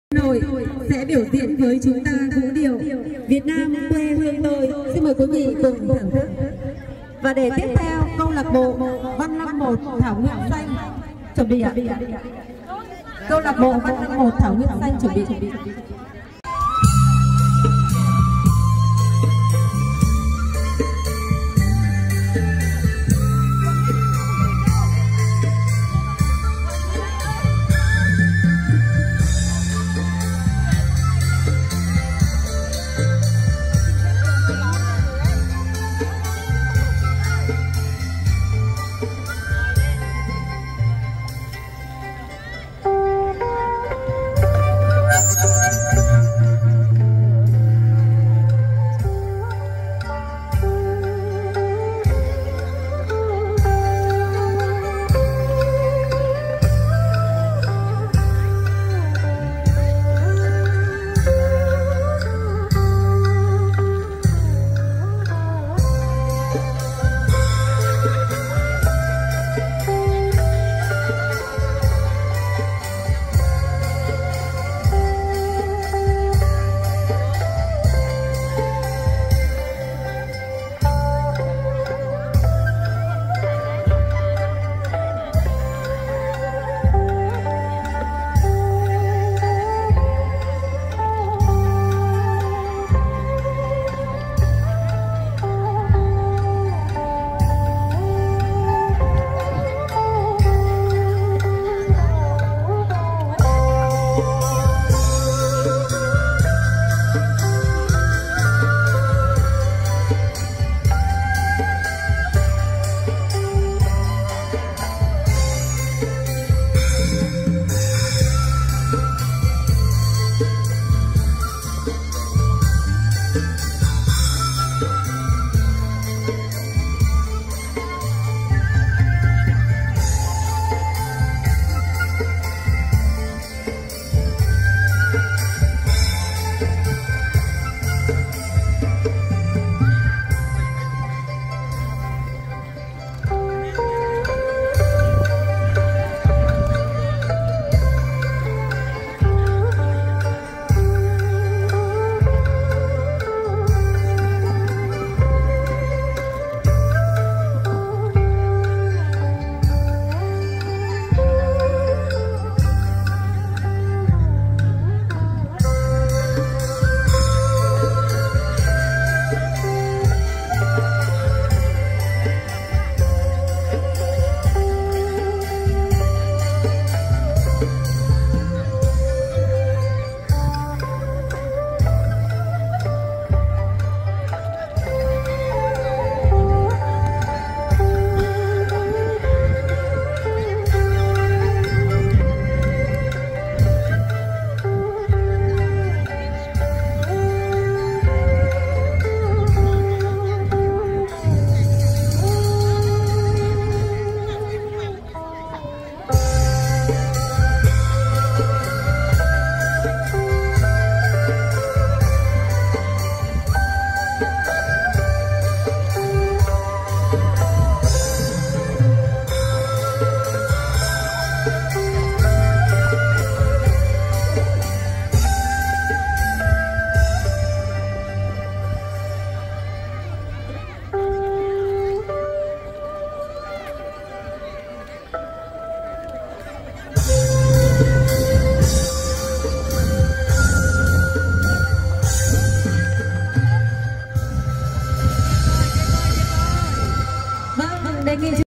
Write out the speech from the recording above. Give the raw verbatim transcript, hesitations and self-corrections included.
Nội sẽ biểu diễn với chúng ta vũ điệu Việt Nam quê hương tôi. Xin mời quý vị cùng thưởng thức. Và để tiếp theo, câu lạc bộ Văn Lâm một Thảo Nguyên Xanh chuẩn bị ạ. Câu lạc bộ Văn Lâm một Thảo Nguyên Xanh chuẩn bị. Đề nghị